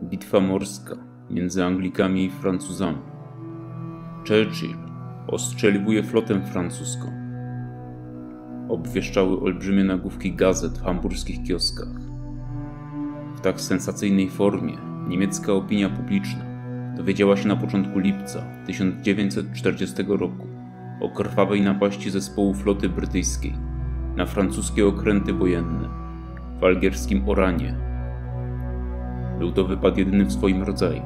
Bitwa morska między Anglikami i Francuzami. Churchill ostrzeliwuje flotę francuską. Obwieszczały olbrzymie nagłówki gazet w hamburskich kioskach. W tak sensacyjnej formie niemiecka opinia publiczna dowiedziała się na początku lipca 1940 roku o krwawej napaści zespołu floty brytyjskiej na francuskie okręty wojenne w algierskim Oranie. Był to wypad jedyny w swoim rodzaju.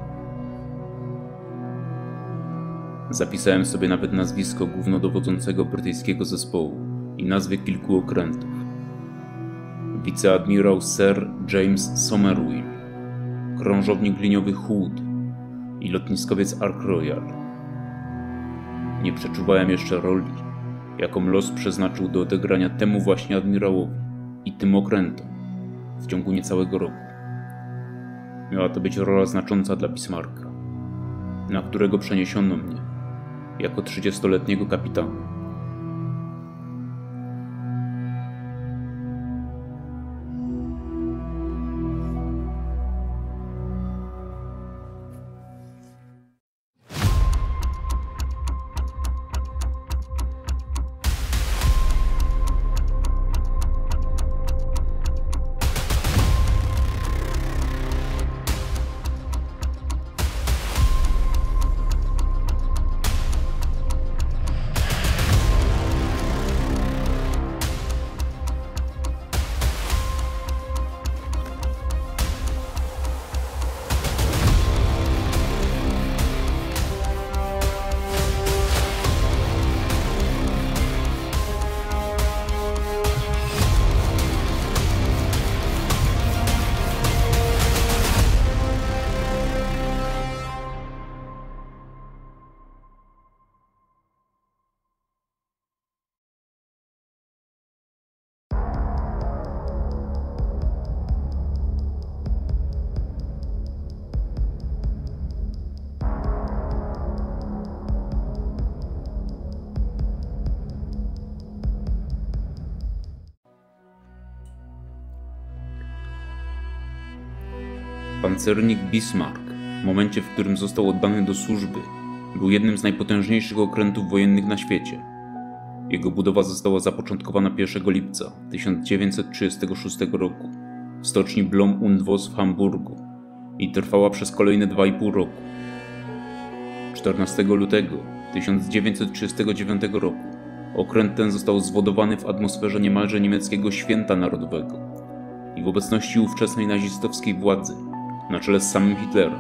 Zapisałem sobie nawet nazwisko głównodowodzącego brytyjskiego zespołu i nazwy kilku okrętów. Wiceadmirał Sir James Somerville, krążownik liniowy Hood i lotniskowiec Ark Royal. Nie przeczuwałem jeszcze roli, jaką los przeznaczył do odegrania temu właśnie admirałowi i tym okrętom w ciągu niecałego roku. Miała to być rola znacząca dla Bismarcka, na którego przeniesiono mnie jako 30-letniego kapitana. Pancernik Bismarck, w momencie, w którym został oddany do służby, był jednym z najpotężniejszych okrętów wojennych na świecie. Jego budowa została zapoczątkowana 1 lipca 1936 roku w stoczni Blom und Voss w Hamburgu i trwała przez kolejne 2,5 roku. 14 lutego 1939 roku okręt ten został zwodowany w atmosferze niemalże niemieckiego święta narodowego i w obecności ówczesnej nazistowskiej władzy na czele z samym Hitlerem.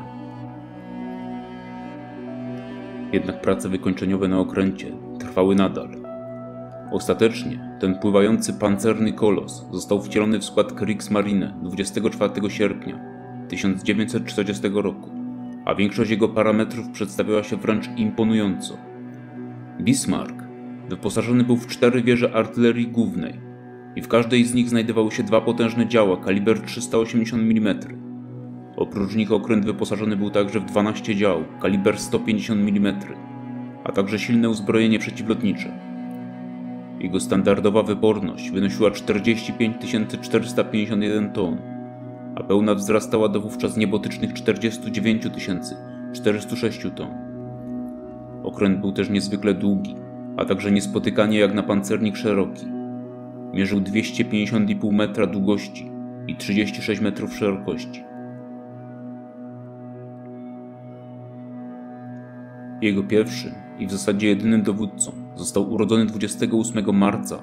Jednak prace wykończeniowe na okręcie trwały nadal. Ostatecznie ten pływający pancerny kolos został wcielony w skład Kriegsmarine 24 sierpnia 1940 roku, a większość jego parametrów przedstawiała się wręcz imponująco. Bismarck wyposażony był w 4 wieże artylerii głównej i w każdej z nich znajdowały się 2 potężne działa kaliber 380 mm. Oprócz nich okręt wyposażony był także w 12 dział kaliber 150 mm, a także silne uzbrojenie przeciwlotnicze. Jego standardowa wyporność wynosiła 45 451 ton, a pełna wzrastała do wówczas niebotycznych 49 406 ton. Okręt był też niezwykle długi, a także niespotykanie jak na pancernik szeroki. Mierzył 250,5 metra długości i 36 metrów szerokości. Jego pierwszym i w zasadzie jedynym dowódcą został urodzony 28 marca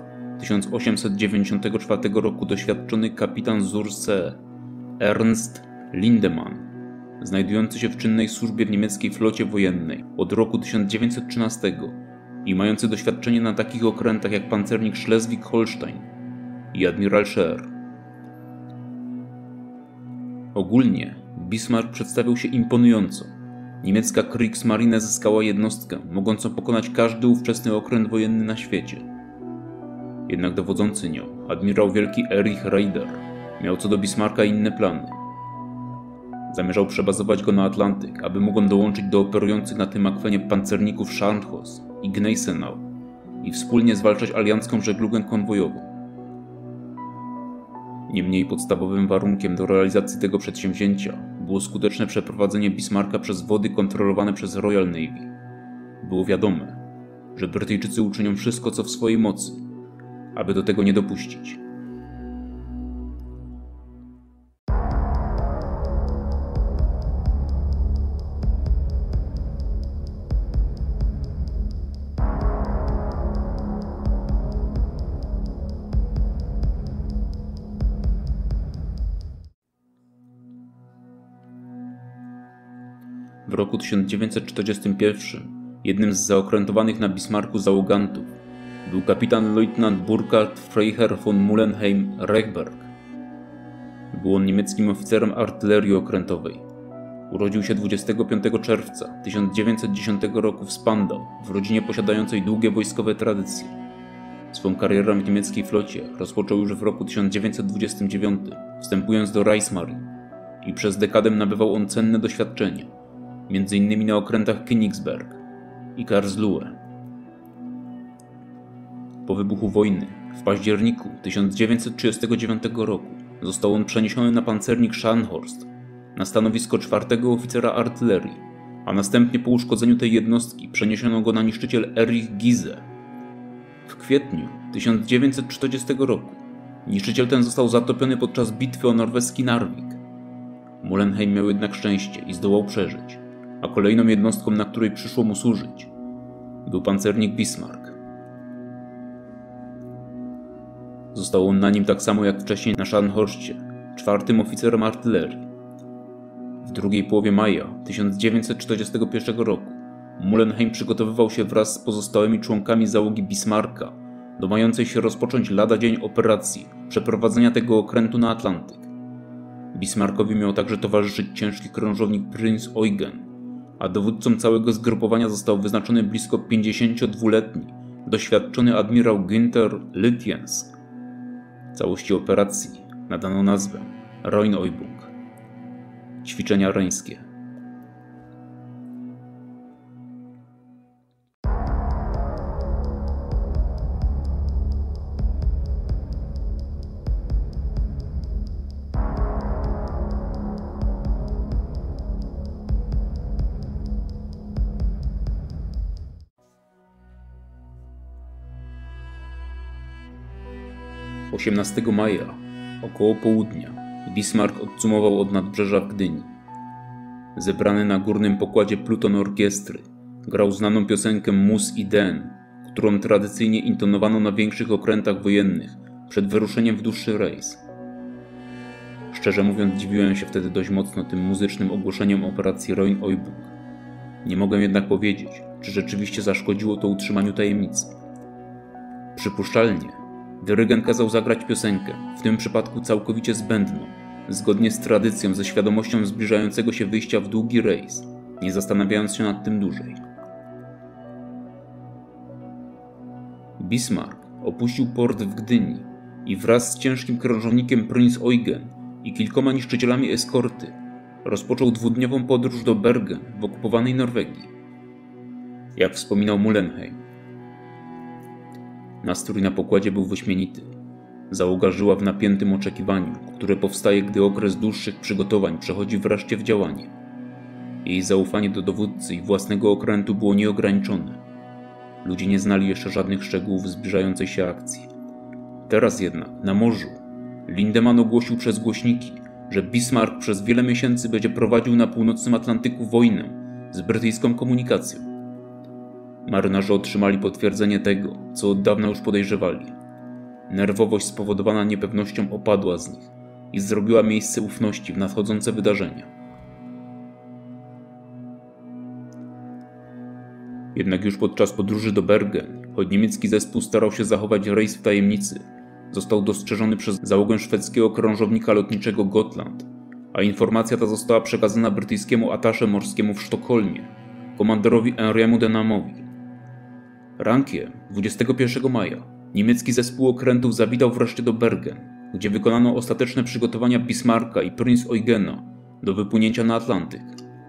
1894 roku doświadczony kapitan zur See Ernst Lindemann, znajdujący się w czynnej służbie w niemieckiej flocie wojennej od roku 1913 i mający doświadczenie na takich okrętach jak pancernik Schleswig-Holstein i admiral Scheer. Ogólnie Bismarck przedstawiał się imponująco. Niemiecka Kriegsmarine zyskała jednostkę, mogącą pokonać każdy ówczesny okręt wojenny na świecie. Jednak dowodzący nią, admirał wielki Erich Raeder, miał co do Bismarcka inne plany. Zamierzał przebazować go na Atlantyk, aby mógł on dołączyć do operujących na tym akwenie pancerników Scharnhorst i Gneisenau i wspólnie zwalczać aliancką żeglugę konwojową. Niemniej podstawowym warunkiem do realizacji tego przedsięwzięcia było skuteczne przeprowadzenie Bismarcka przez wody kontrolowane przez Royal Navy. Było wiadome, że Brytyjczycy uczynią wszystko, co w swojej mocy, aby do tego nie dopuścić. W roku 1941 jednym z zaokrętowanych na Bismarcku załogantów był kapitan leutnant Burkhard Freiherr von Mullenheim-Rechberg. Był on niemieckim oficerem artylerii okrętowej. Urodził się 25 czerwca 1910 roku w Spandau w rodzinie posiadającej długie wojskowe tradycje. Swą karierę w niemieckiej flocie rozpoczął już w roku 1929, wstępując do Reichsmarine i przez dekadę nabywał on cenne doświadczenie, m.in. na okrętach Königsberg i Karlsruhe. Po wybuchu wojny w październiku 1939 roku został on przeniesiony na pancernik Scharnhorst na stanowisko czwartego oficera artylerii, a następnie po uszkodzeniu tej jednostki przeniesiono go na niszczyciel Erich Giese. W kwietniu 1940 roku niszczyciel ten został zatopiony podczas bitwy o norweski Narvik. Mullenheim miał jednak szczęście i zdołał przeżyć, a kolejną jednostką, na której przyszło mu służyć, był pancernik Bismarck. Został on na nim tak samo jak wcześniej na Scharnhorstie, czwartym oficerem artylerii. W drugiej połowie maja 1941 roku Mullenheim przygotowywał się wraz z pozostałymi członkami załogi Bismarcka do mającej się rozpocząć lada dzień operacji przeprowadzenia tego okrętu na Atlantyk. Bismarckowi miał także towarzyszyć ciężki krążownik Prinz Eugen, a dowódcą całego zgrupowania został wyznaczony blisko 52-letni, doświadczony admirał Günther Lutyens. Całości operacji nadano nazwę Rheinübung. Ćwiczenia reńskie. – 18 maja, około południa, Bismarck odcumował od nadbrzeża w Gdyni. Zebrany na górnym pokładzie pluton orkiestry grał znaną piosenkę Mus i Den, którą tradycyjnie intonowano na większych okrętach wojennych przed wyruszeniem w dłuższy rejs. Szczerze mówiąc, dziwiłem się wtedy dość mocno tym muzycznym ogłoszeniem operacji Rheinübung. Nie mogę jednak powiedzieć, czy rzeczywiście zaszkodziło to utrzymaniu tajemnicy. Przypuszczalnie dyrygent kazał zagrać piosenkę, w tym przypadku całkowicie zbędną, zgodnie z tradycją, ze świadomością zbliżającego się wyjścia w długi rejs, nie zastanawiając się nad tym dłużej. Bismarck opuścił port w Gdyni i wraz z ciężkim krążownikiem Prinz Eugen i kilkoma niszczycielami eskorty rozpoczął dwudniową podróż do Bergen w okupowanej Norwegii. Jak wspominał Mullenheim, nastrój na pokładzie był wyśmienity. Załoga żyła w napiętym oczekiwaniu, które powstaje, gdy okres dłuższych przygotowań przechodzi wreszcie w działanie. Jej zaufanie do dowódcy i własnego okrętu było nieograniczone. Ludzie nie znali jeszcze żadnych szczegółów zbliżającej się akcji. Teraz jednak, na morzu, Lindemann ogłosił przez głośniki, że Bismarck przez wiele miesięcy będzie prowadził na północnym Atlantyku wojnę z brytyjską komunikacją. Marynarze otrzymali potwierdzenie tego, co od dawna już podejrzewali. Nerwowość spowodowana niepewnością opadła z nich i zrobiła miejsce ufności w nadchodzące wydarzenia. Jednak już podczas podróży do Bergen, choć niemiecki zespół starał się zachować rejs w tajemnicy, został dostrzeżony przez załogę szwedzkiego krążownika lotniczego Gotland, a informacja ta została przekazana brytyjskiemu atasze morskiemu w Sztokholmie, komandorowi Henry'emu Denhamowi. Rankiem 21 maja niemiecki zespół okrętów zawitał wreszcie do Bergen, gdzie wykonano ostateczne przygotowania Bismarcka i Prinz Eugena do wypłynięcia na Atlantyk.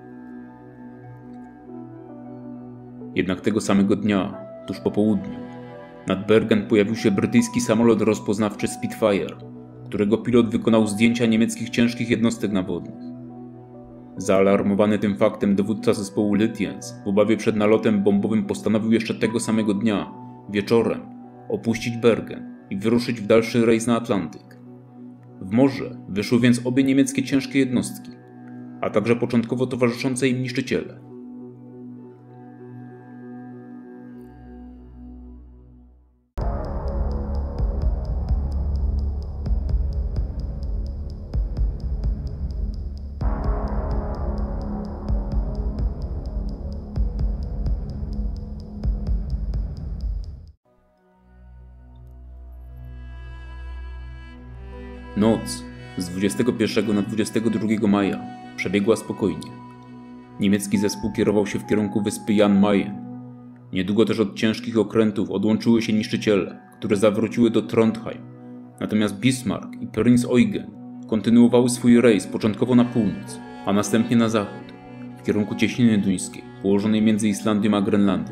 Jednak tego samego dnia, tuż po południu, nad Bergen pojawił się brytyjski samolot rozpoznawczy Spitfire, którego pilot wykonał zdjęcia niemieckich ciężkich jednostek nawodnych. Zaalarmowany tym faktem dowódca zespołu Lutyens w obawie przed nalotem bombowym postanowił jeszcze tego samego dnia, wieczorem, opuścić Bergen i wyruszyć w dalszy rejs na Atlantyk. W morze wyszły więc obie niemieckie ciężkie jednostki, a także początkowo towarzyszące im niszczyciele. Noc z 21 na 22 maja przebiegła spokojnie. Niemiecki zespół kierował się w kierunku wyspy Jan Mayen. Niedługo też od ciężkich okrętów odłączyły się niszczyciele, które zawróciły do Trondheim. Natomiast Bismarck i Prinz Eugen kontynuowały swój rejs początkowo na północ, a następnie na zachód, w kierunku Cieśniny Duńskiej, położonej między Islandią a Grenlandią.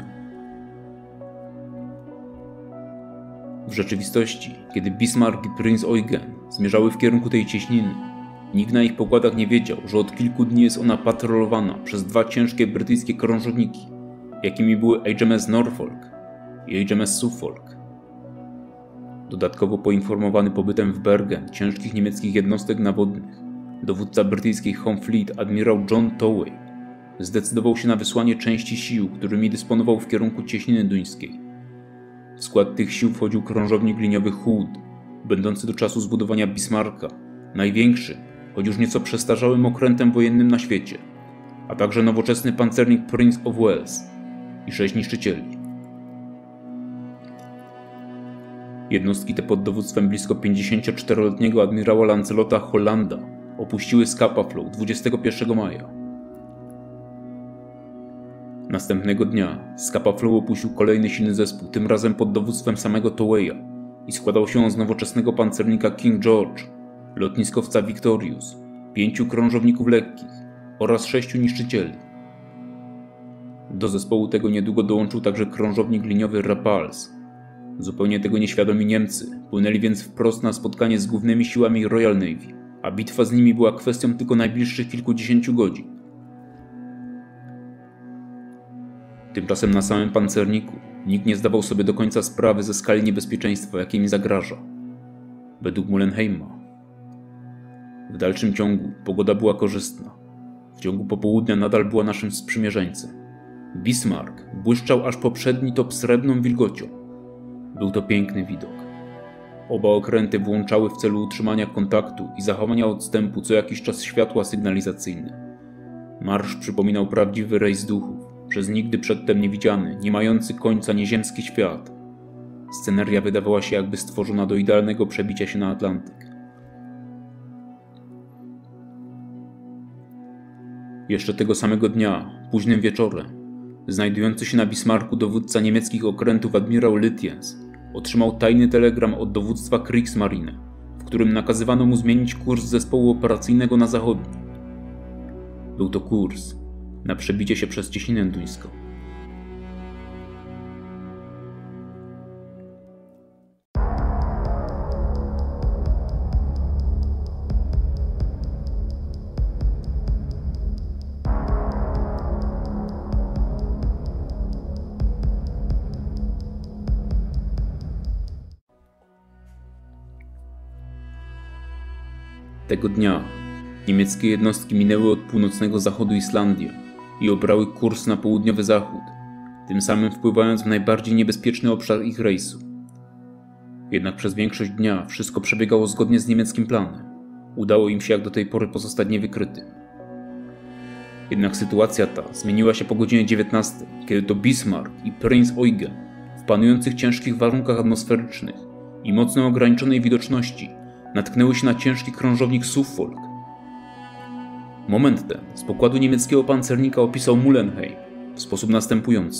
W rzeczywistości, kiedy Bismarck i Prinz Eugen zmierzały w kierunku tej cieśniny, nikt na ich pokładach nie wiedział, że od kilku dni jest ona patrolowana przez dwa ciężkie brytyjskie krążowniki, jakimi były HMS Norfolk i HMS Suffolk. Dodatkowo poinformowany pobytem w Bergen ciężkich niemieckich jednostek nawodnych, dowódca brytyjskiej Home Fleet admirał John Towey zdecydował się na wysłanie części sił, którymi dysponował w kierunku Cieśniny Duńskiej. W skład tych sił wchodził krążownik liniowy Hood, będący do czasu zbudowania Bismarcka największym, choć już nieco przestarzałym okrętem wojennym na świecie, a także nowoczesny pancernik Prince of Wales i 6 niszczycieli. Jednostki te pod dowództwem blisko 54-letniego admirała Lancelota Hollanda opuściły Scapa Flow 21 maja. Następnego dnia Scapa Flow opuścił kolejny silny zespół, tym razem pod dowództwem samego Toweya i składał się on z nowoczesnego pancernika King George, lotniskowca Victorious, 5 krążowników lekkich oraz 6 niszczycieli. Do zespołu tego niedługo dołączył także krążownik liniowy Rapalls. Zupełnie tego nieświadomi Niemcy płynęli więc wprost na spotkanie z głównymi siłami Royal Navy, a bitwa z nimi była kwestią tylko najbliższych kilkudziesięciu godzin. Tymczasem na samym pancerniku nikt nie zdawał sobie do końca sprawy ze skali niebezpieczeństwa, jakie mi zagraża. Według Mullenheima. W dalszym ciągu pogoda była korzystna. W ciągu popołudnia nadal była naszym sprzymierzeńcem. Bismarck błyszczał aż po przedni top srebrną wilgocią. Był to piękny widok. Oba okręty włączały w celu utrzymania kontaktu i zachowania odstępu co jakiś czas światła sygnalizacyjne. Marsz przypominał prawdziwy rejs duchów, przez nigdy przedtem niewidziany, nie mający końca nieziemski świat. Sceneria wydawała się jakby stworzona do idealnego przebicia się na Atlantyk. Jeszcze tego samego dnia, późnym wieczorem, znajdujący się na Bismarcku dowódca niemieckich okrętów admirał Lutyens otrzymał tajny telegram od dowództwa Kriegsmarine, w którym nakazywano mu zmienić kurs zespołu operacyjnego na zachodni. Był to kurs na przebicie się przez Cieśninę Duńską. Tego dnia niemieckie jednostki minęły od północnego zachodu Islandię i obrały kurs na południowy zachód, tym samym wpływając w najbardziej niebezpieczny obszar ich rejsu. Jednak przez większość dnia wszystko przebiegało zgodnie z niemieckim planem. Udało im się jak do tej pory pozostać niewykrytym. Jednak sytuacja ta zmieniła się po godzinie 19, kiedy to Bismarck i Prinz Eugen w panujących ciężkich warunkach atmosferycznych i mocno ograniczonej widoczności natknęły się na ciężki krążownik Suffolk. Moment ten z pokładu niemieckiego pancernika opisał Mullenheim w sposób następujący.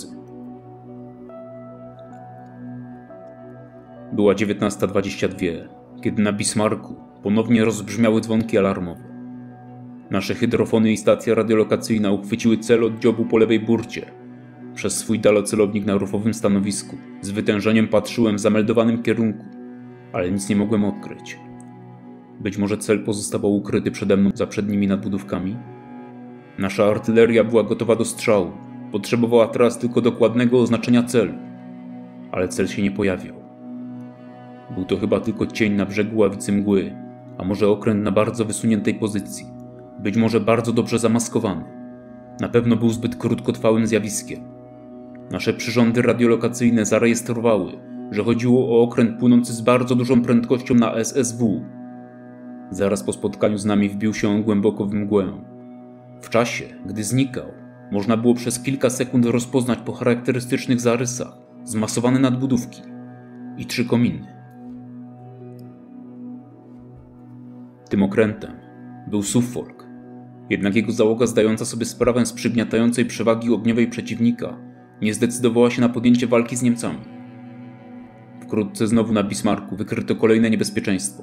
Była 19:22, kiedy na Bismarcku ponownie rozbrzmiały dzwonki alarmowe. Nasze hydrofony i stacja radiolokacyjna uchwyciły cel od dziobu po lewej burcie. Przez swój dalocelownik na rufowym stanowisku z wytężeniem patrzyłem w zameldowanym kierunku, ale nic nie mogłem odkryć. Być może cel pozostawał ukryty przede mną za przednimi nadbudówkami? Nasza artyleria była gotowa do strzału. Potrzebowała teraz tylko dokładnego oznaczenia celu. Ale cel się nie pojawiał. Był to chyba tylko cień na brzegu ławicy mgły, a może okręt na bardzo wysuniętej pozycji. Być może bardzo dobrze zamaskowany. Na pewno był zbyt krótkotrwałym zjawiskiem. Nasze przyrządy radiolokacyjne zarejestrowały, że chodziło o okręt płynący z bardzo dużą prędkością na SSW. Zaraz po spotkaniu z nami wbił się on głęboko w mgłę. W czasie, gdy znikał, można było przez kilka sekund rozpoznać po charakterystycznych zarysach zmasowane nadbudówki i 3 kominy. Tym okrętem był Suffolk, jednak jego załoga, zdająca sobie sprawę z przygniatającej przewagi ogniowej przeciwnika, nie zdecydowała się na podjęcie walki z Niemcami. Wkrótce znowu na Bismarcku wykryto kolejne niebezpieczeństwo.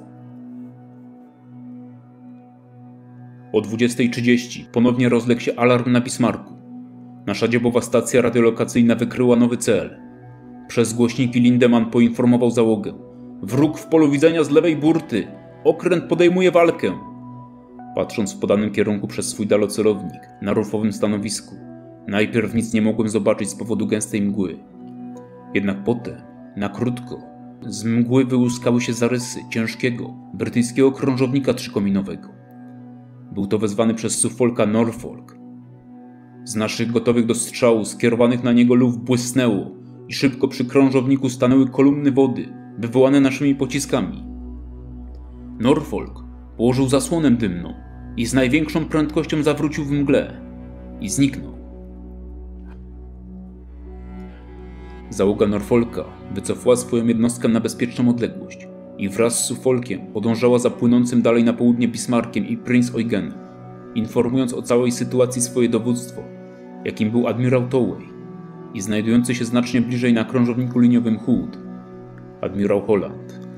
O 20:30 ponownie rozległ się alarm na Bismarcku. Nasza dziobowa stacja radiolokacyjna wykryła nowy cel. Przez głośniki Lindemann poinformował załogę. Wróg w polu widzenia z lewej burty! Okręt podejmuje walkę! Patrząc w podanym kierunku przez swój dalocelownik na rufowym stanowisku, najpierw nic nie mogłem zobaczyć z powodu gęstej mgły. Jednak potem, na krótko, z mgły wyłuskały się zarysy ciężkiego, brytyjskiego krążownika trzykominowego. Był to wezwany przez Suffolka Norfolk. Z naszych gotowych do strzału skierowanych na niego luf błysnęło i szybko przy krążowniku stanęły kolumny wody, wywołane naszymi pociskami. Norfolk położył zasłonę dymną i z największą prędkością zawrócił w mgle i zniknął. Załoga Norfolka wycofała swoją jednostkę na bezpieczną odległość i wraz z Suffolkiem podążała za płynącym dalej na południe Bismarckiem i Prinz Eugenem, informując o całej sytuacji swoje dowództwo, jakim był admirał Towey i znajdujący się znacznie bliżej na krążowniku liniowym Hood, admirał Holland.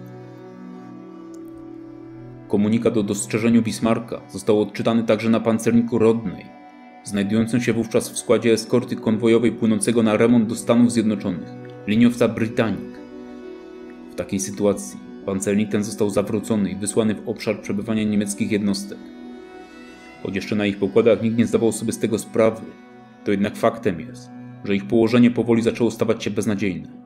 Komunikat o dostrzeżeniu Bismarcka został odczytany także na pancerniku Rodney, znajdującym się wówczas w składzie eskorty konwojowej płynącego na remont do Stanów Zjednoczonych, liniowca Britannic. W takiej sytuacji pancernik ten został zawrócony i wysłany w obszar przebywania niemieckich jednostek. Choć jeszcze na ich pokładach nikt nie zdawał sobie z tego sprawy, to jednak faktem jest, że ich położenie powoli zaczęło stawać się beznadziejne.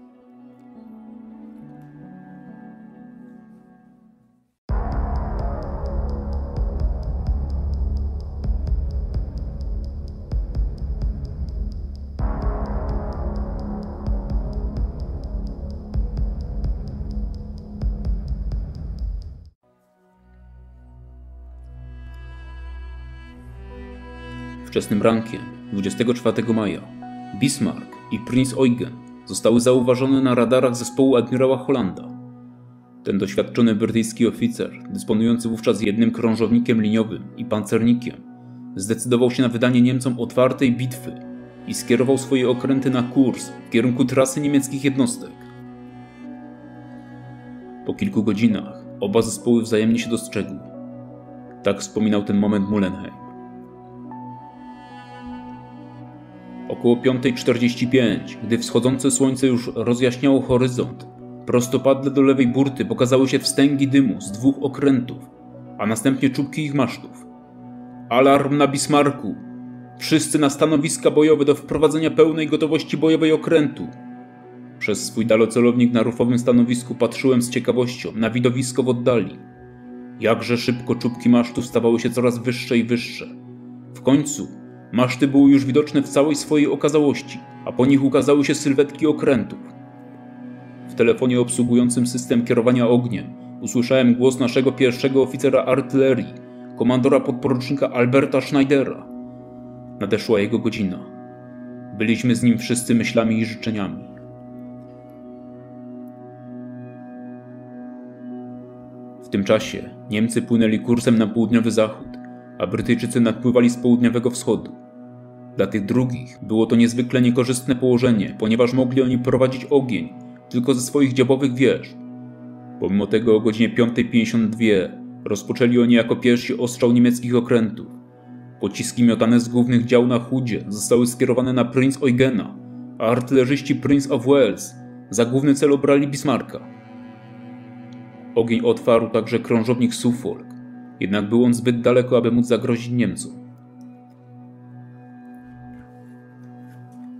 Wczesnym rankiem 24 maja Bismarck i Prinz Eugen zostały zauważone na radarach zespołu admirała Hollanda. Ten doświadczony brytyjski oficer, dysponujący wówczas jednym krążownikiem liniowym i pancernikiem, zdecydował się na wydanie Niemcom otwartej bitwy i skierował swoje okręty na kurs w kierunku trasy niemieckich jednostek. Po kilku godzinach oba zespoły wzajemnie się dostrzegły. Tak wspominał ten moment Mullenheim. Około 5:45, gdy wschodzące słońce już rozjaśniało horyzont, prostopadle do lewej burty pokazały się wstęgi dymu z 2 okrętów, a następnie czubki ich masztów. Alarm na Bismarcku! Wszyscy na stanowiska bojowe do wprowadzenia pełnej gotowości bojowej okrętu! Przez swój dalocelownik na rufowym stanowisku patrzyłem z ciekawością na widowisko w oddali. Jakże szybko czubki masztów stawały się coraz wyższe i wyższe. W końcu maszty były już widoczne w całej swojej okazałości, a po nich ukazały się sylwetki okrętów. W telefonie obsługującym system kierowania ogniem usłyszałem głos naszego pierwszego oficera artylerii, komandora podporucznika Alberta Schneidera. Nadeszła jego godzina. Byliśmy z nim wszyscy myślami i życzeniami. W tym czasie Niemcy płynęli kursem na południowy zachód, a Brytyjczycy nadpływali z południowego wschodu. Dla tych drugich było to niezwykle niekorzystne położenie, ponieważ mogli oni prowadzić ogień tylko ze swoich dziobowych wież. Pomimo tego o godzinie 5:52 rozpoczęli oni jako pierwsi ostrzał niemieckich okrętów. Pociski miotane z głównych dział na Hoodzie zostały skierowane na Prinz Eugena, a artylerzyści Prince of Wales za główny cel obrali Bismarcka. Ogień otwarł także krążownik Suffolk, jednak był on zbyt daleko, aby móc zagrozić Niemcom.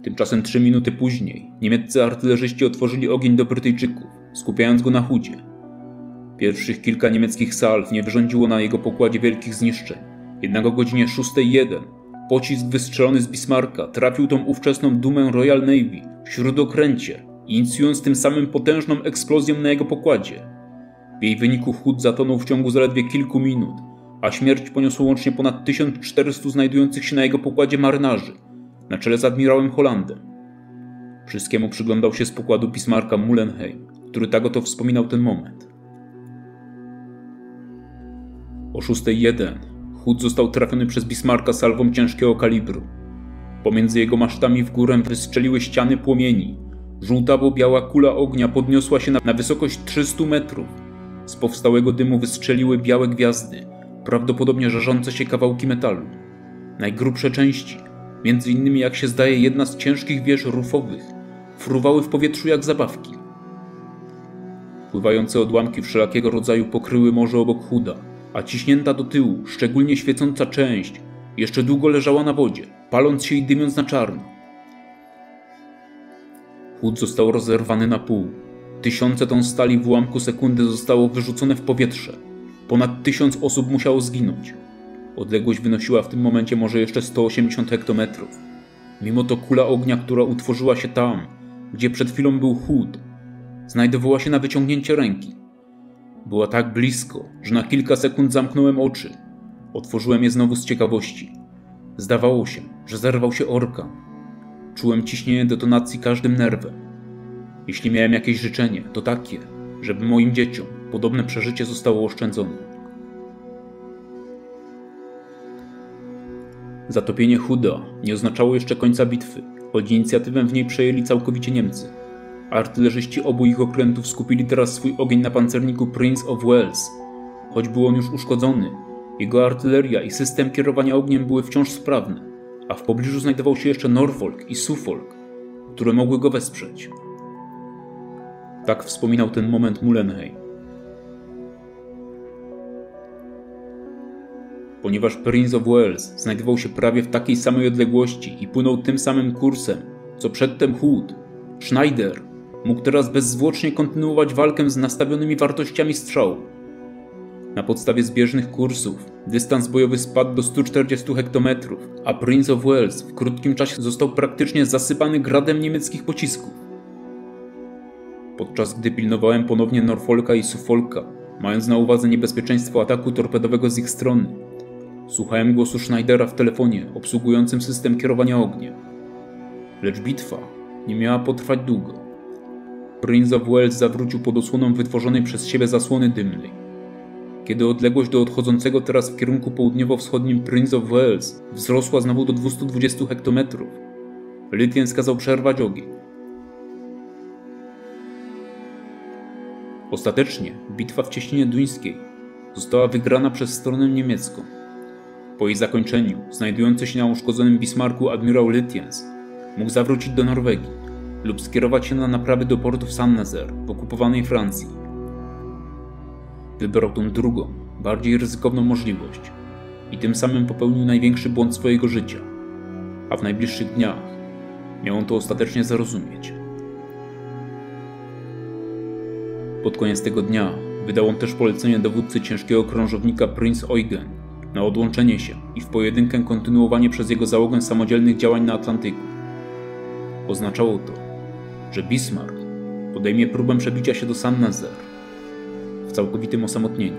Tymczasem 3 minuty później niemieccy artylerzyści otworzyli ogień do Brytyjczyków, skupiając go na Hoodzie. Pierwszych kilka niemieckich salw nie wyrządziło na jego pokładzie wielkich zniszczeń, jednak o godzinie 6:01 pocisk wystrzelony z Bismarcka trafił tą ówczesną dumę Royal Navy w śródokręcie, inicjując tym samym potężną eksplozję na jego pokładzie. W jej wyniku Hood zatonął w ciągu zaledwie kilku minut, a śmierć poniosło łącznie ponad 1400 znajdujących się na jego pokładzie marynarzy, na czele z admirałem Hollandem. Wszystkiemu przyglądał się z pokładu Bismarcka Mullenheim, który tak oto wspominał ten moment. O 6:01 Hood został trafiony przez Bismarcka salwą ciężkiego kalibru. Pomiędzy jego masztami w górę wystrzeliły ściany płomieni. Żółtawo-biała kula ognia podniosła się na wysokość 300 metrów. Z powstałego dymu wystrzeliły białe gwiazdy, prawdopodobnie żarzące się kawałki metalu. Najgrubsze części, między innymi jak się zdaje jedna z ciężkich wież rufowych, fruwały w powietrzu jak zabawki. Pływające odłamki wszelakiego rodzaju pokryły morze obok Hooda, a ciśnięta do tyłu, szczególnie świecąca część, jeszcze długo leżała na wodzie, paląc się i dymiąc na czarno. Hood został rozerwany na pół. Tysiące ton stali w ułamku sekundy zostało wyrzucone w powietrze. Ponad 1000 osób musiało zginąć. Odległość wynosiła w tym momencie może jeszcze 180 hektometrów. Mimo to kula ognia, która utworzyła się tam, gdzie przed chwilą był Hood, znajdowała się na wyciągnięcie ręki. Była tak blisko, że na kilka sekund zamknąłem oczy. Otworzyłem je znowu z ciekawości. Zdawało się, że zerwał się orkan. Czułem ciśnienie detonacji każdym nerwem. Jeśli miałem jakieś życzenie, to takie, żeby moim dzieciom podobne przeżycie zostało oszczędzone. Zatopienie Hooda nie oznaczało jeszcze końca bitwy, choć inicjatywę w niej przejęli całkowicie Niemcy. Artylerzyści obu ich okrętów skupili teraz swój ogień na pancerniku Prince of Wales. Choć był on już uszkodzony, jego artyleria i system kierowania ogniem były wciąż sprawne, a w pobliżu znajdował się jeszcze Norfolk i Suffolk, które mogły go wesprzeć. Tak wspominał ten moment Mullenheim. Ponieważ Prince of Wales znajdował się prawie w takiej samej odległości i płynął tym samym kursem, co przedtem Hood, Schneider mógł teraz bezzwłocznie kontynuować walkę z nastawionymi wartościami strzału. Na podstawie zbieżnych kursów dystans bojowy spadł do 140 hektometrów, a Prince of Wales w krótkim czasie został praktycznie zasypany gradem niemieckich pocisków. Podczas gdy pilnowałem ponownie Norfolka i Suffolka, mając na uwadze niebezpieczeństwo ataku torpedowego z ich strony, słuchałem głosu Schneidera w telefonie obsługującym system kierowania ogniem. Lecz bitwa nie miała potrwać długo. Prince of Wales zawrócił pod osłoną wytworzonej przez siebie zasłony dymnej. Kiedy odległość do odchodzącego teraz w kierunku południowo-wschodnim Prince of Wales wzrosła znowu do 220 hektometrów, Lutyens kazał przerwać ogień. Ostatecznie bitwa w cieśninie duńskiej została wygrana przez stronę niemiecką. Po jej zakończeniu znajdujący się na uszkodzonym Bismarcku admirał Lutyens mógł zawrócić do Norwegii lub skierować się na naprawy do portu w Saint-Nazaire w okupowanej Francji. Wybrał tą drugą, bardziej ryzykowną możliwość i tym samym popełnił największy błąd swojego życia, a w najbliższych dniach miał on to ostatecznie zrozumieć. Pod koniec tego dnia wydał on też polecenie dowódcy ciężkiego krążownika Prince Eugen na odłączenie się i w pojedynkę kontynuowanie przez jego załogę samodzielnych działań na Atlantyku. Oznaczało to, że Bismarck podejmie próbę przebicia się do Saint-Nazaire w całkowitym osamotnieniu.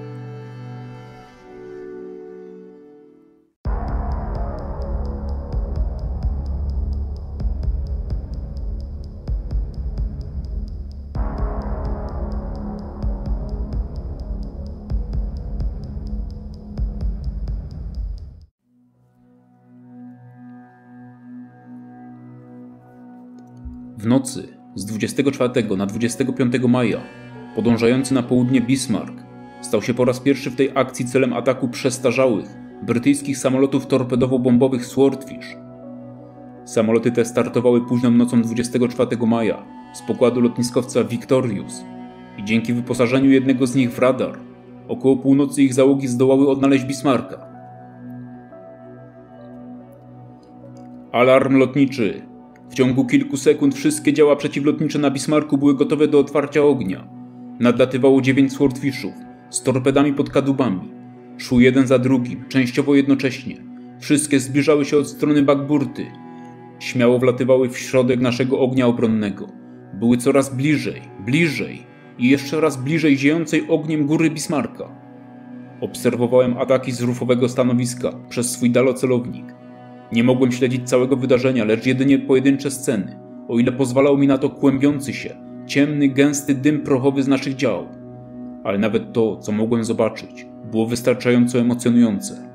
W nocy z 24 na 25 maja podążający na południe Bismarck stał się po raz pierwszy w tej akcji celem ataku przestarzałych brytyjskich samolotów torpedowo-bombowych Swordfish. Samoloty te startowały późną nocą 24 maja z pokładu lotniskowca Victorious i dzięki wyposażeniu jednego z nich w radar około północy ich załogi zdołały odnaleźć Bismarcka. Alarm lotniczy! W ciągu kilku sekund wszystkie działa przeciwlotnicze na Bismarcku były gotowe do otwarcia ognia. Nadlatywało 9 Swordfishów z torpedami pod kadłubami. Szły jeden za drugim, częściowo jednocześnie. Wszystkie zbliżały się od strony Backburty. Śmiało wlatywały w środek naszego ognia obronnego. Były coraz bliżej, bliżej i jeszcze raz bliżej ziejącej ogniem góry Bismarcka. Obserwowałem ataki z rufowego stanowiska przez swój dalocelownik. Nie mogłem śledzić całego wydarzenia, lecz jedynie pojedyncze sceny, o ile pozwalał mi na to kłębiący się, ciemny, gęsty dym prochowy z naszych dział. Ale nawet to, co mogłem zobaczyć, było wystarczająco emocjonujące.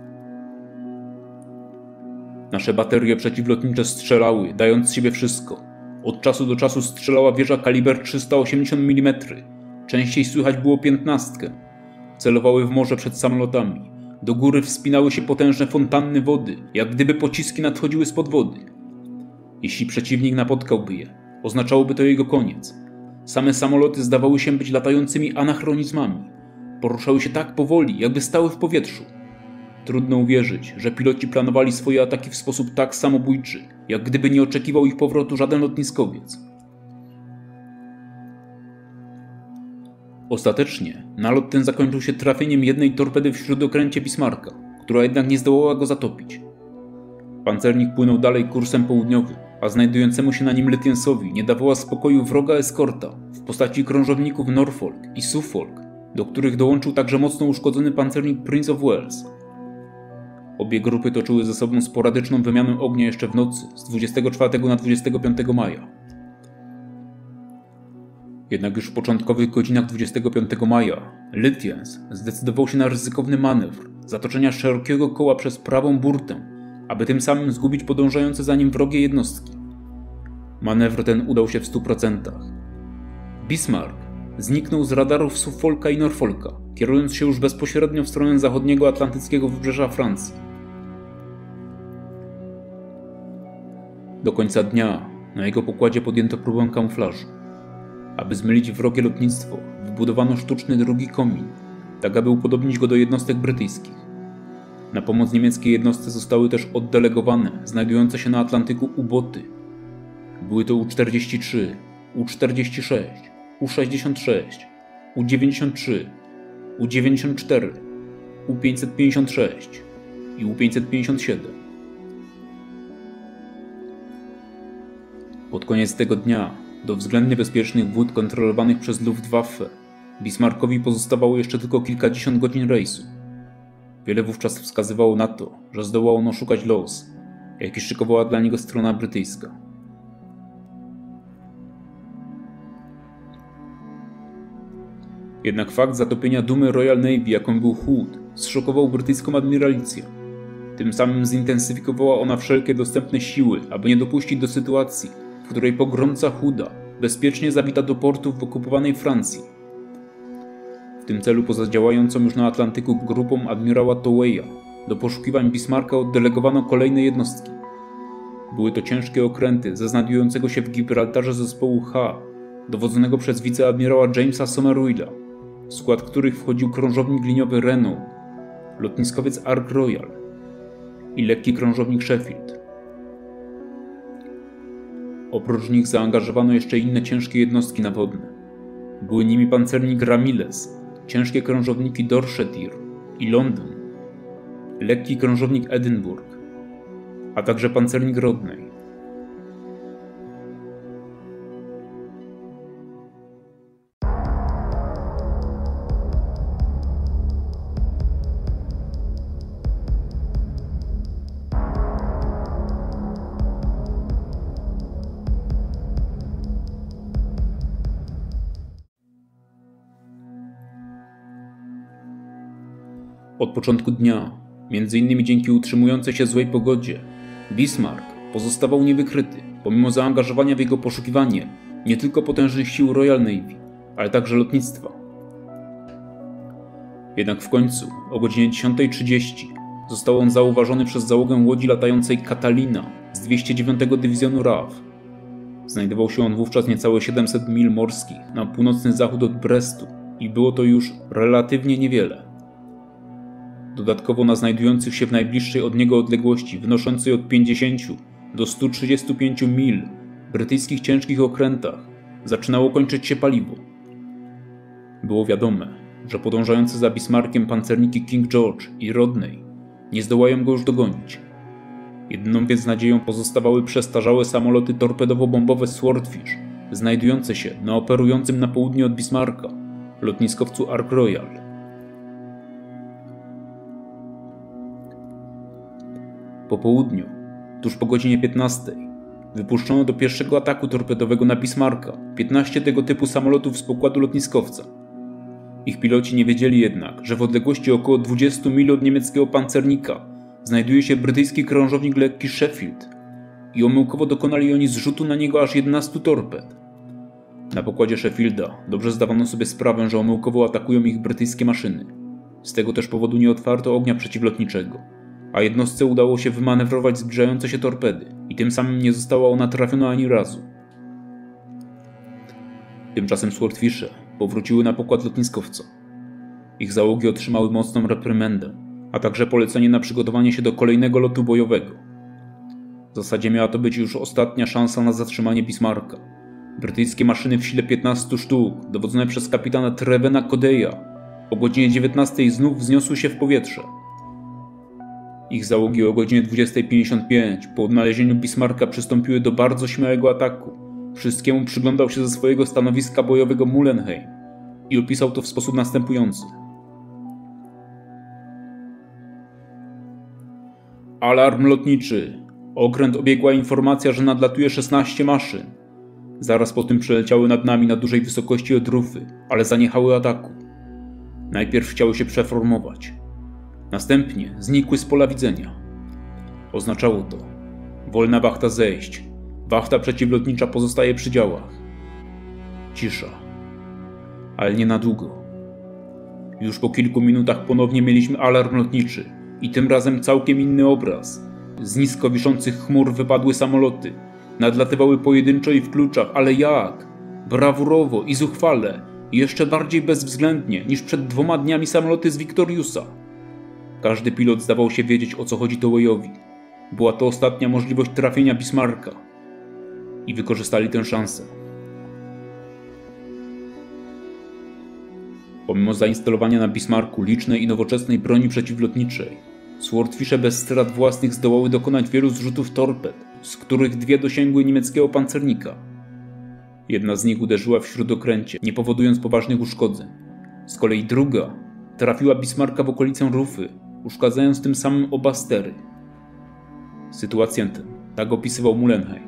Nasze baterie przeciwlotnicze strzelały, dając z siebie wszystko. Od czasu do czasu strzelała wieża kaliber 380 mm. Częściej słychać było 15. Celowały w morze przed samolotami. Do góry wspinały się potężne fontanny wody, jak gdyby pociski nadchodziły spod wody. Jeśli przeciwnik napotkałby je, oznaczałoby to jego koniec. Same samoloty zdawały się być latającymi anachronizmami. Poruszały się tak powoli, jakby stały w powietrzu. Trudno uwierzyć, że piloci planowali swoje ataki w sposób tak samobójczy, jak gdyby nie oczekiwał ich powrotu żaden lotniskowiec. Ostatecznie nalot ten zakończył się trafieniem jednej torpedy w śródokręcie Bismarcka, która jednak nie zdołała go zatopić. Pancernik płynął dalej kursem południowym, a znajdującemu się na nim Lutyensowi nie dawała spokoju wroga eskorta w postaci krążowników Norfolk i Suffolk, do których dołączył także mocno uszkodzony pancernik Prince of Wales. Obie grupy toczyły ze sobą sporadyczną wymianę ognia jeszcze w nocy z 24 na 25 maja. Jednak już w początkowych godzinach 25 maja Lutyens zdecydował się na ryzykowny manewr zatoczenia szerokiego koła przez prawą burtę, aby tym samym zgubić podążające za nim wrogie jednostki. Manewr ten udał się w 100%. Bismarck zniknął z radarów Suffolka i Norfolka, kierując się już bezpośrednio w stronę zachodniego atlantyckiego wybrzeża Francji. Do końca dnia na jego pokładzie podjęto próbę kamuflażu. Aby zmylić wrogie lotnictwo, wybudowano sztuczny drugi komin, tak aby upodobnić go do jednostek brytyjskich. Na pomoc niemieckiej jednostce zostały też oddelegowane znajdujące się na Atlantyku U-boty. Były to U-43, U-46, U-66, U-93, U-94, U-556 i U-557. Pod koniec tego dnia, do względnie bezpiecznych wód kontrolowanych przez Luftwaffe, Bismarckowi pozostawało jeszcze tylko kilkadziesiąt godzin rejsu. Wiele wówczas wskazywało na to, że zdołał on oszukać los, jaki szykowała dla niego strona brytyjska. Jednak fakt zatopienia dumy Royal Navy, jaką był Hood, zszokował brytyjską admiralicję. Tym samym zintensyfikowała ona wszelkie dostępne siły, aby nie dopuścić do sytuacji, w której pogromca Hooda bezpiecznie zawita do portów w okupowanej Francji. W tym celu poza działającą już na Atlantyku grupą admirała Toweya do poszukiwań Bismarcka oddelegowano kolejne jednostki. Były to ciężkie okręty ze znajdującego się w Gibraltarze zespołu H, dowodzonego przez wiceadmirała Jamesa Somerville'a, w skład których wchodził krążownik liniowy Renault, lotniskowiec Ark Royal i lekki krążownik Sheffield. Oprócz nich zaangażowano jeszcze inne ciężkie jednostki nawodne. Były nimi pancernik Ramilles, ciężkie krążowniki Dorchester i London, lekki krążownik Edinburgh, a także pancernik Rodney. Od początku dnia, m.in. dzięki utrzymującej się złej pogodzie, Bismarck pozostawał niewykryty, pomimo zaangażowania w jego poszukiwanie nie tylko potężnych sił Royal Navy, ale także lotnictwa. Jednak w końcu, o godzinie 10:30, został on zauważony przez załogę łodzi latającej Catalina z 209 Dywizjonu RAF. Znajdował się on wówczas niecałe 700 mil morskich na północny zachód od Brestu i było to już relatywnie niewiele. Dodatkowo na znajdujących się w najbliższej od niego odległości wynoszącej od 50 do 135 mil brytyjskich ciężkich okrętach zaczynało kończyć się paliwo. Było wiadome, że podążające za Bismarckiem pancerniki King George i Rodney nie zdołają go już dogonić. Jedyną więc nadzieją pozostawały przestarzałe samoloty torpedowo-bombowe Swordfish, znajdujące się na operującym na południe od Bismarcka lotniskowcu Ark Royal. Po południu, tuż po godzinie 15, wypuszczono do pierwszego ataku torpedowego na Bismarcka 15 tego typu samolotów z pokładu lotniskowca. Ich piloci nie wiedzieli jednak, że w odległości około 20 mil od niemieckiego pancernika znajduje się brytyjski krążownik lekki Sheffield i omyłkowo dokonali oni zrzutu na niego aż 11 torped. Na pokładzie Sheffielda dobrze zdawano sobie sprawę, że omyłkowo atakują ich brytyjskie maszyny. Z tego też powodu nie otwarto ognia przeciwlotniczego, a jednostce udało się wymanewrować zbliżające się torpedy i tym samym nie została ona trafiona ani razu. Tymczasem Swordfishe powróciły na pokład lotniskowca. Ich załogi otrzymały mocną reprymendę, a także polecenie na przygotowanie się do kolejnego lotu bojowego. W zasadzie miała to być już ostatnia szansa na zatrzymanie Bismarcka. Brytyjskie maszyny w sile 15 sztuk, dowodzone przez kapitana Trevena Codeya, o godzinie 19 znów wzniosły się w powietrze. Ich załogi o godzinie 20:55 po odnalezieniu Bismarcka przystąpiły do bardzo śmiałego ataku. Wszystkiemu przyglądał się ze swojego stanowiska bojowego Mullenheim i opisał to w sposób następujący. Alarm lotniczy. Okręt obiegła informacja, że nadlatuje 16 maszyn. Zaraz po tym przeleciały nad nami na dużej wysokości od rufy, ale zaniechały ataku. Najpierw chciały się przeformować. Następnie znikły z pola widzenia. Oznaczało to: wolna wachta zejść. Wachta przeciwlotnicza pozostaje przy działach. Cisza. Ale nie na długo. Już po kilku minutach ponownie mieliśmy alarm lotniczy i tym razem całkiem inny obraz. Z nisko wiszących chmur wypadły samoloty. Nadlatywały pojedynczo i w kluczach, ale jak? Brawurowo i zuchwale. I jeszcze bardziej bezwzględnie niż przed 2 dniami samoloty z Victoriusa. Każdy pilot zdawał się wiedzieć, o co chodzi Toweyowi. Była to ostatnia możliwość trafienia Bismarcka. I wykorzystali tę szansę. Pomimo zainstalowania na Bismarcku licznej i nowoczesnej broni przeciwlotniczej, Swordfishe bez strat własnych zdołały dokonać wielu zrzutów torped, z których 2 dosięgły niemieckiego pancernika. Jedna z nich uderzyła w śródokręcie, nie powodując poważnych uszkodzeń. Z kolei druga trafiła Bismarcka w okolicę rufy, uszkadzając tym samym oba stery. Sytuację tę tak opisywał Mullenheim.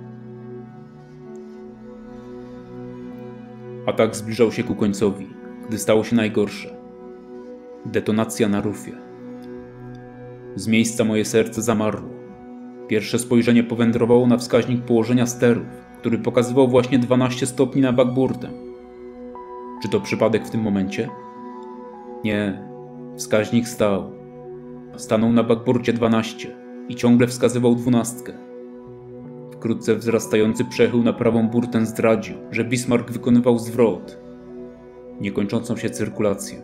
Atak zbliżał się ku końcowi, gdy stało się najgorsze. Detonacja na rufie. Z miejsca moje serce zamarło. Pierwsze spojrzenie powędrowało na wskaźnik położenia sterów, który pokazywał właśnie 12 stopni na backburtem. Czy to przypadek w tym momencie? Nie. Wskaźnik stał. Stanął na backburcie 12 i ciągle wskazywał 12. Wkrótce wzrastający przechył na prawą burtę zdradził, że Bismarck wykonywał zwrot. Niekończącą się cyrkulację.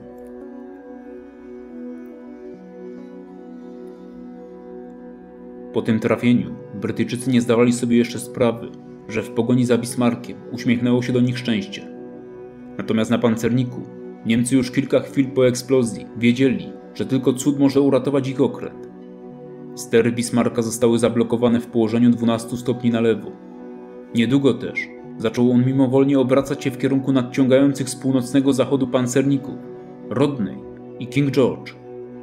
Po tym trafieniu Brytyjczycy nie zdawali sobie jeszcze sprawy, że w pogoni za Bismarckiem uśmiechnęło się do nich szczęście. Natomiast na pancerniku Niemcy już kilka chwil po eksplozji wiedzieli, że tylko cud może uratować ich okręt. Stery Bismarcka zostały zablokowane w położeniu 12 stopni na lewo. Niedługo też zaczął on mimowolnie obracać się w kierunku nadciągających z północnego zachodu pancerników Rodney i King George.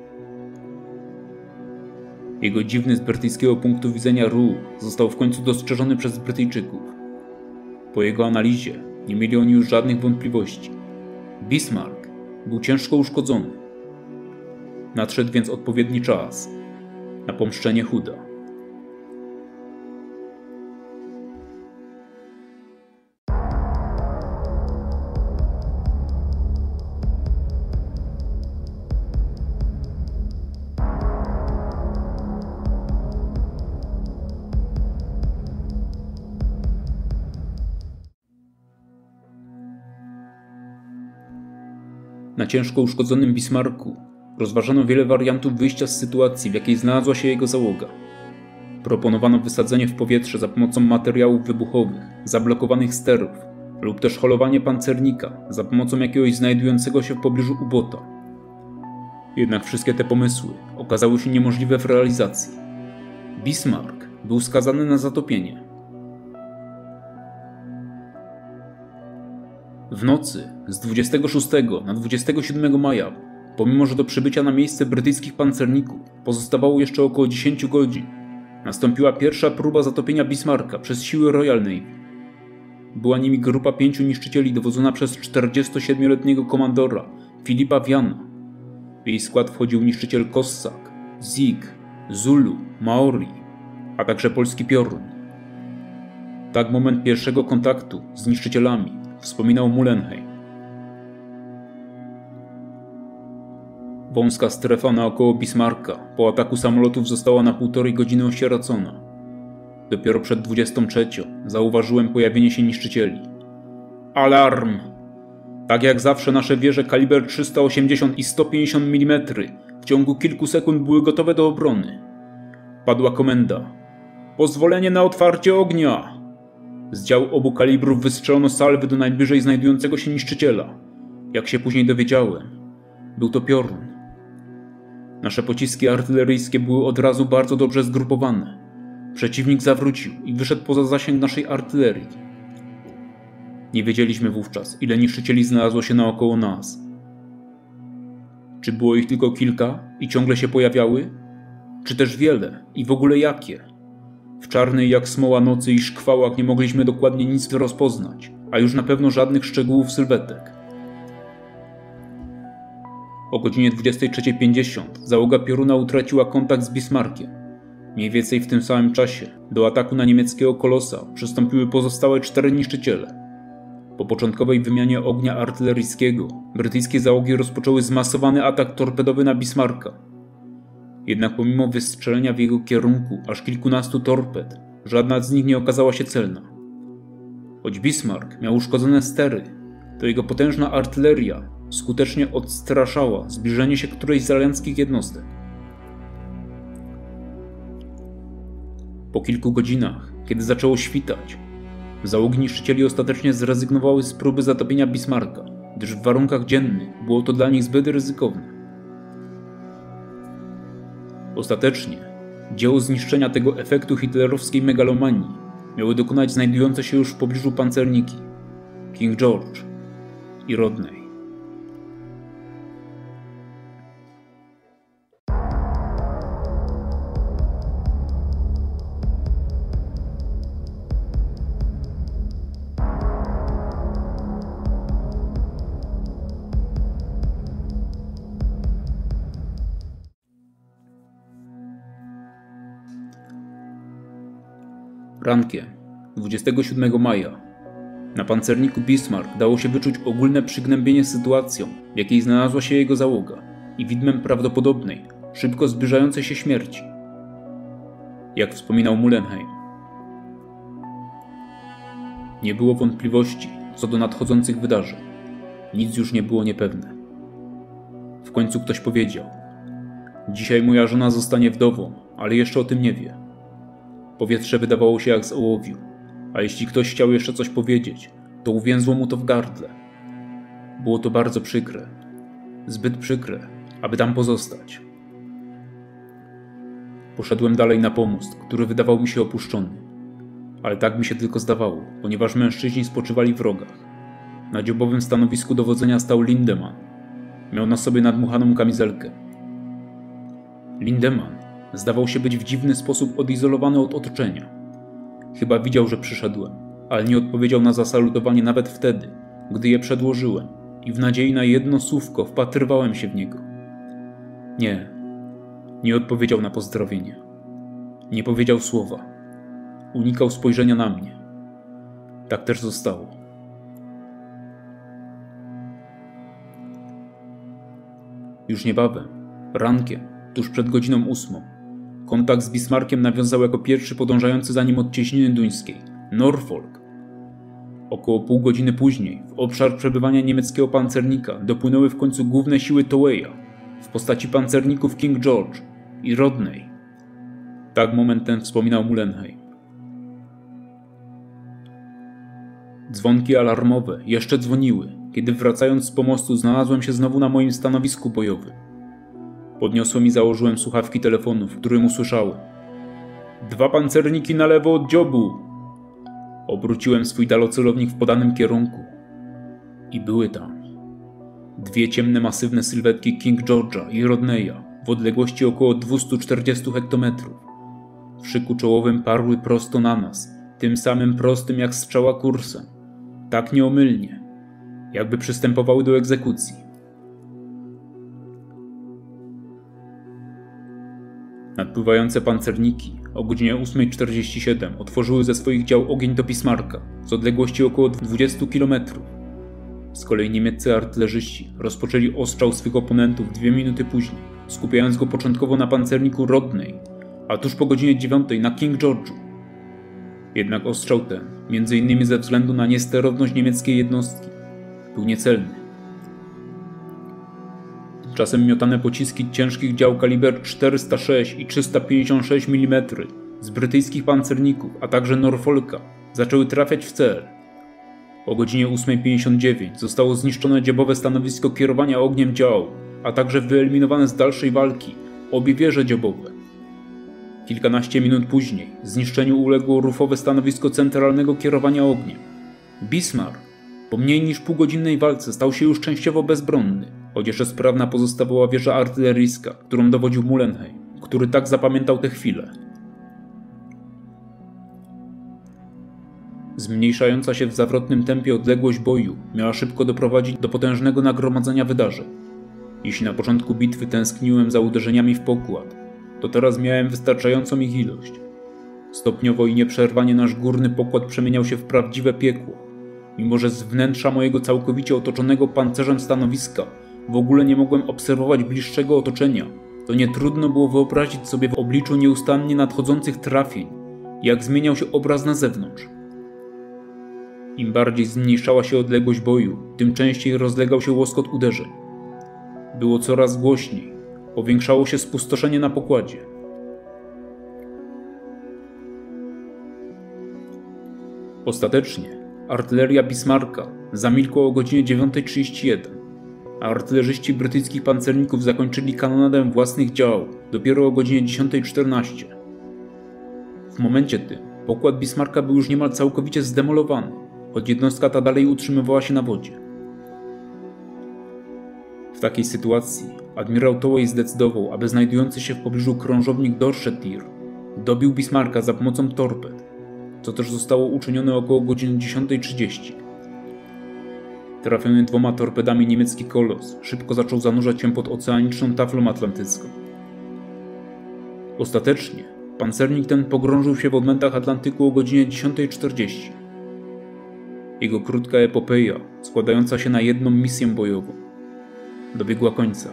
Jego dziwny z brytyjskiego punktu widzenia ruch został w końcu dostrzeżony przez Brytyjczyków. Po jego analizie nie mieli oni już żadnych wątpliwości. Bismarck był ciężko uszkodzony. Nadszedł więc odpowiedni czas na pomszczenie Hooda. Na ciężko uszkodzonym Bismarcku rozważano wiele wariantów wyjścia z sytuacji, w jakiej znalazła się jego załoga. Proponowano wysadzenie w powietrze za pomocą materiałów wybuchowych, zablokowanych sterów, lub też holowanie pancernika za pomocą jakiegoś znajdującego się w pobliżu ubota. Jednak wszystkie te pomysły okazały się niemożliwe w realizacji. Bismarck był skazany na zatopienie. W nocy z 26 na 27 maja, pomimo że do przybycia na miejsce brytyjskich pancerników pozostawało jeszcze około 10 godzin, nastąpiła pierwsza próba zatopienia Bismarcka przez siły Royal Navy. Była nimi grupa 5 niszczycieli dowodzona przez 47-letniego komandora Philippa Viana. W jej skład wchodził niszczyciel Cossack, Zig, Zulu, Maori, a także polski Piorun. Tak moment pierwszego kontaktu z niszczycielami wspominał Mullenheim. Wąska strefa naokoło Bismarcka po ataku samolotów została na 1,5 godziny osierocona. Dopiero przed 23 zauważyłem pojawienie się niszczycieli. Alarm! Tak jak zawsze nasze wieże kaliber 380 i 150 mm w ciągu kilku sekund były gotowe do obrony. Padła komenda. Pozwolenie na otwarcie ognia! Z dział obu kalibrów wystrzelono salwy do najbliżej znajdującego się niszczyciela. Jak się później dowiedziałem, był to Piorun. Nasze pociski artyleryjskie były od razu bardzo dobrze zgrupowane. Przeciwnik zawrócił i wyszedł poza zasięg naszej artylerii. Nie wiedzieliśmy wówczas, ile niszczycieli znalazło się naokoło nas. Czy było ich tylko kilka i ciągle się pojawiały? Czy też wiele i w ogóle jakie? W czarnej jak smoła nocy i szkwałach nie mogliśmy dokładnie nic rozpoznać, a już na pewno żadnych szczegółów sylwetek. O godzinie 23:50 załoga Pioruna utraciła kontakt z Bismarckiem. Mniej więcej w tym samym czasie do ataku na niemieckiego Kolosa przystąpiły pozostałe 4 niszczyciele. Po początkowej wymianie ognia artyleryjskiego brytyjskie załogi rozpoczęły zmasowany atak torpedowy na Bismarcka. Jednak pomimo wystrzelenia w jego kierunku aż kilkunastu torped, żadna z nich nie okazała się celna. Choć Bismarck miał uszkodzone stery, to jego potężna artyleria skutecznie odstraszała zbliżenie się którejś z alianckich jednostek. Po kilku godzinach, kiedy zaczęło świtać, załogi niszczycieli ostatecznie zrezygnowały z próby zatopienia Bismarcka, gdyż w warunkach dziennych było to dla nich zbyt ryzykowne. Ostatecznie dzieło zniszczenia tego efektu hitlerowskiej megalomanii miały dokonać znajdujące się już w pobliżu pancerniki King George i Rodney. Rankiem 27 maja na pancerniku Bismarck dało się wyczuć ogólne przygnębienie sytuacją, w jakiej znalazła się jego załoga i widmem prawdopodobnej, szybko zbliżającej się śmierci. Jak wspominał Mullenheim, nie było wątpliwości co do nadchodzących wydarzeń. Nic już nie było niepewne. W końcu ktoś powiedział: dzisiaj moja żona zostanie wdową, ale jeszcze o tym nie wie. Powietrze wydawało się jak z ołowiu, a jeśli ktoś chciał jeszcze coś powiedzieć, to uwięzło mu to w gardle. Było to bardzo przykre. Zbyt przykre, aby tam pozostać. Poszedłem dalej na pomost, który wydawał mi się opuszczony. Ale tak mi się tylko zdawało, ponieważ mężczyźni spoczywali w rogach. Na dziobowym stanowisku dowodzenia stał Lindemann. Miał na sobie nadmuchaną kamizelkę. Lindemann zdawał się być w dziwny sposób odizolowany od otoczenia. Chyba widział, że przyszedłem, ale nie odpowiedział na zasalutowanie nawet wtedy, gdy je przedłożyłem i w nadziei na jedno słówko wpatrywałem się w niego. Nie odpowiedział na pozdrowienie. Nie powiedział słowa. Unikał spojrzenia na mnie. Tak też zostało. Już niebawem, rankiem, tuż przed godziną 8, kontakt z Bismarckiem nawiązał jako pierwszy podążający za nim od cieśniny duńskiej, Norfolk. Około pół godziny później w obszar przebywania niemieckiego pancernika dopłynęły w końcu główne siły Toweya w postaci pancerników King George i Rodney. Tak moment ten wspominał Mullenheim. Dzwonki alarmowe jeszcze dzwoniły, kiedy wracając z pomostu znalazłem się znowu na moim stanowisku bojowym. Podniosłem i założyłem słuchawki telefonu, w którym usłyszałem: 2 pancerniki na lewo od dziobu! Obróciłem swój dalocelownik w podanym kierunku. I były tam 2 ciemne, masywne sylwetki King George'a i Rodneya w odległości około 240 hektometrów. W szyku czołowym parły prosto na nas, tym samym prostym jak strzała kursem. Tak nieomylnie, jakby przystępowały do egzekucji. Nadpływające pancerniki o godzinie 8:47 otworzyły ze swoich dział ogień do Bismarcka z odległości około 20 km. Z kolei niemieccy artylerzyści rozpoczęli ostrzał swych oponentów 2 minuty później, skupiając go początkowo na pancerniku Rodney, a tuż po godzinie 9 na King George'u. Jednak ostrzał ten, m.in. ze względu na niesterowność niemieckiej jednostki, był niecelny. Tymczasem miotane pociski ciężkich dział kaliber 406 i 356 mm z brytyjskich pancerników, a także Norfolka zaczęły trafiać w cel. O godzinie 8:59 zostało zniszczone dziobowe stanowisko kierowania ogniem dział, a także wyeliminowane z dalszej walki obie wieże dziobowe. Kilkanaście minut później zniszczeniu uległo rufowe stanowisko centralnego kierowania ogniem. Bismarck po mniej niż półgodzinnej walce stał się już częściowo bezbronny, choć jeszcze sprawna pozostawała wieża artyleryjska, którą dowodził Mullenheim, który tak zapamiętał tę chwilę. Zmniejszająca się w zawrotnym tempie odległość boju miała szybko doprowadzić do potężnego nagromadzenia wydarzeń. Jeśli na początku bitwy tęskniłem za uderzeniami w pokład, to teraz miałem wystarczającą ich ilość. Stopniowo i nieprzerwanie nasz górny pokład przemieniał się w prawdziwe piekło. Mimo że z wnętrza mojego całkowicie otoczonego pancerzem stanowiska w ogóle nie mogłem obserwować bliższego otoczenia, to nie trudno było wyobrazić sobie w obliczu nieustannie nadchodzących trafień, jak zmieniał się obraz na zewnątrz. Im bardziej zmniejszała się odległość boju, tym częściej rozlegał się łoskot uderzeń. Było coraz głośniej, powiększało się spustoszenie na pokładzie. Ostatecznie artyleria Bismarcka zamilkła o godzinie 9:31, a artylerzyści brytyjskich pancerników zakończyli kanonadę własnych dział dopiero o godzinie 10:14. W momencie tym pokład Bismarcka był już niemal całkowicie zdemolowany, choć jednostka ta dalej utrzymywała się na wodzie. W takiej sytuacji admirał Tołej zdecydował, aby znajdujący się w pobliżu krążownik Dorsetshire dobił Bismarcka za pomocą torped, co też zostało uczynione około godziny 10:30. Trafiony 2 torpedami niemiecki kolos szybko zaczął zanurzać się pod oceaniczną taflą atlantycką. Ostatecznie pancernik ten pogrążył się w odmętach Atlantyku o godzinie 10:40. Jego krótka epopeja, składająca się na jedną misję bojową, dobiegła końca.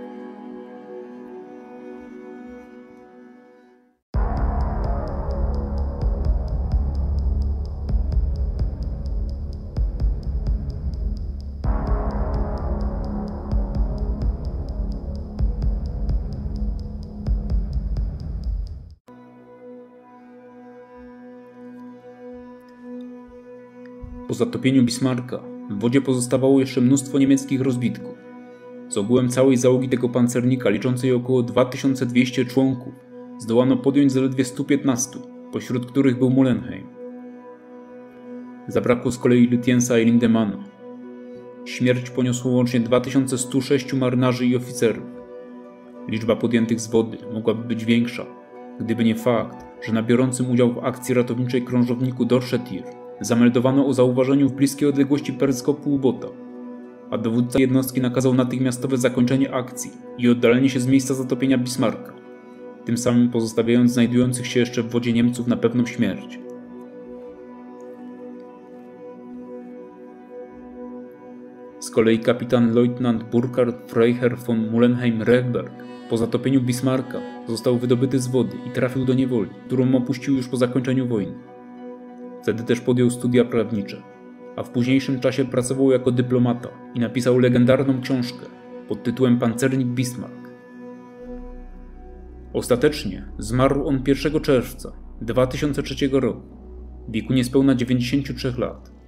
Po zatopieniu Bismarcka w wodzie pozostawało jeszcze mnóstwo niemieckich rozbitków. Z ogółem całej załogi tego pancernika, liczącej około 2200 członków, zdołano podjąć zaledwie 115, pośród których był Mullenheim. Zabrakło z kolei Lütjensa i Lindemana. Śmierć poniosło łącznie 2106 marynarzy i oficerów. Liczba podjętych z wody mogłaby być większa, gdyby nie fakt, że na biorącym udział w akcji ratowniczej krążowniku Dorsetshire zameldowano o zauważeniu w bliskiej odległości peryskopu U-bota, a dowódca jednostki nakazał natychmiastowe zakończenie akcji i oddalenie się z miejsca zatopienia Bismarcka, tym samym pozostawiając znajdujących się jeszcze w wodzie Niemców na pewną śmierć. Z kolei kapitan leutnant Burkhard Freiherr von Mullenheim-Rehberg po zatopieniu Bismarcka został wydobyty z wody i trafił do niewoli, którą opuścił już po zakończeniu wojny. Wtedy też podjął studia prawnicze, a w późniejszym czasie pracował jako dyplomata i napisał legendarną książkę pod tytułem Pancernik Bismarck. Ostatecznie zmarł on 1 czerwca 2003 roku, w wieku niespełna 93 lat.